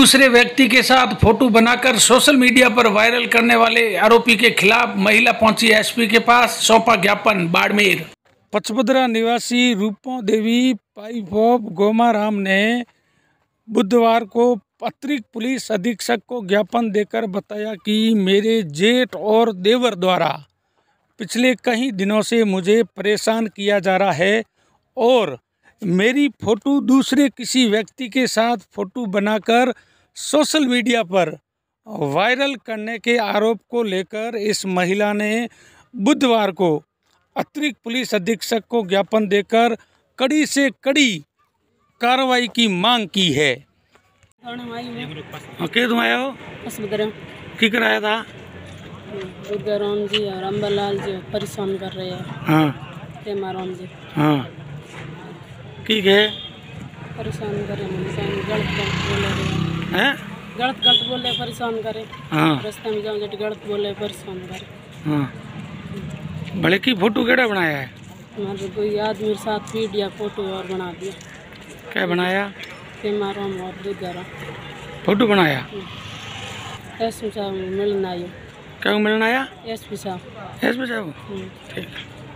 दूसरे व्यक्ति के साथ फोटो बनाकर सोशल मीडिया पर वायरल करने वाले आरोपी के खिलाफ महिला पहुंची एसपी के पास, सौंपा ज्ञापन। बाड़मेर पचपदरा निवासी रूपो देवी वाइफ ऑफ गोमाराम ने बुधवार को अतिरिक्त पुलिस अधीक्षक को ज्ञापन देकर बताया कि मेरे जेठ और देवर द्वारा पिछले कई दिनों से मुझे परेशान किया जा रहा है और मेरी फ़ोटो दूसरे किसी व्यक्ति के साथ फ़ोटो बनाकर सोशल मीडिया पर वायरल करने के आरोप को लेकर इस महिला ने बुधवार को अतिरिक्त पुलिस अधीक्षक को ज्ञापन देकर कड़ी से कड़ी कार्रवाई की मांग की है। के तुम आया हो? की कराया था? दुर्गाराम जी और अम्बालाल जी परेशान कर रहे हैं। हाँ राम जी। हाँ ठीक है, परेशान करे, गलत बोले हैं? गलत बोले परेशान करे। हाँ रास्ते में जाओ जट गलत बोले परेशान करे। हाँ भले की फोटो केड़ा बनाया है? हमारे कोई आदमी के साथ वीडियो फोटो और बना दिया। क्या बनाया? राम और दुर्गाराम फोटो बनाया। एसपी साहब मिलना आयो। क्या मिलना आया? एसपी साहब। एसपी साहब ठीक।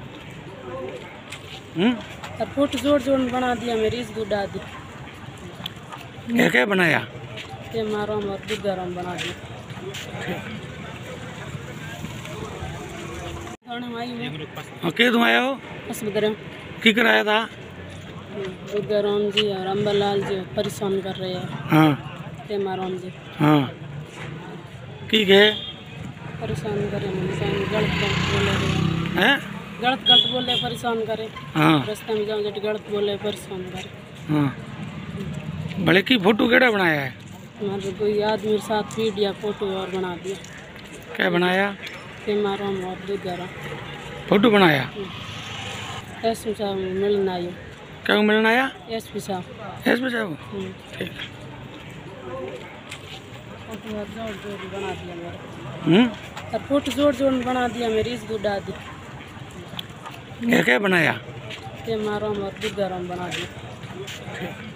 और फोटो जोड़ बना दिया, मेरी इस गुड्डा दी। क्या बनाया? राम और दुर्गाराम बना दिया। के तुम आया हो? की कराया था? दुर्गाराम जी और अम्बालाल जी परेशान कर रहे हैं। हाँ राम जी। हाँ ठीक है, परेशान करे, गलत बोले हैं? गलत बोले परेशान करे। हाँ रास्ते में जाओ जट गलत बोले परेशान करे। हाँ भले की फोटो केड़ा बनाया है? हमारे कोई आदमी के साथ वीडियो फोटो और बना दिया। क्या बनाया? राम और दुर्गाराम फोटो बनाया। एसपी साहब मिलना आयो। क्या मिलना आया? एसपी साहब। एसपी साहब ठीक। फोटो जोड़ बना दिया मेरे। और फोटो जोड़ बना दिया, मेरी इस गुड्डा दी। क्या बनाया? राम और दुर्गाराम बना दिया।